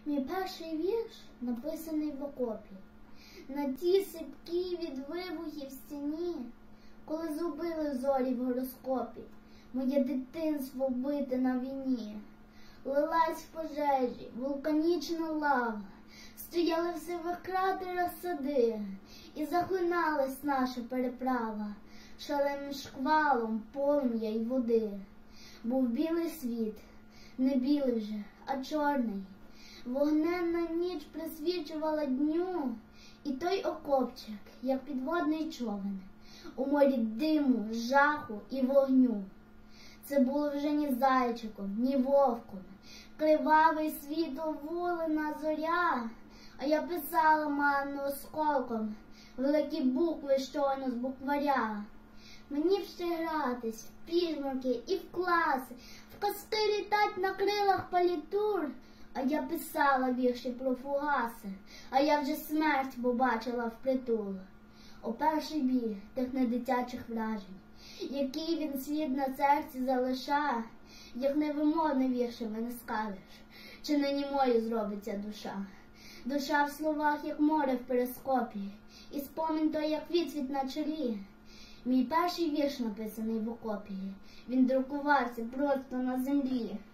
Мій перший вірш написаний в окопі, на тій сипкій від вибухів стіні, коли зубили зорі в гороскопі, моє дитинство вбите на війні. Лилась в пожежі вулканічна лава, стояли в сивих кратерах сади, і захлиналась наша переправа шаленим шквалом полум'я й води. Був білий світ, не білий вже, а чорний, вогненна ніч присвічувала дню, і той окопчик, як підводний човен, у морі диму, жаху і вогню. Це було вже ні зайчиком, ні вовком, кривавий світовулина зоря, а я писала манну осколком великі букви щойно з букваря. Мені б ще гратись в піжмурки і в класи, в казки літать на крилах палітур, а я писала вірші про фугаси, а я вже смерть побачила впритул. О перший біль тих недитячих вражень, який він слід на серці залишає, як невимовне віршами не скажеш, чи не німою зробиться душа. Душа в словах, як море в перископі, і спомін той, як відсвіт на чолі. Мій перший вірш написаний в окопі, він друкувався просто на землі.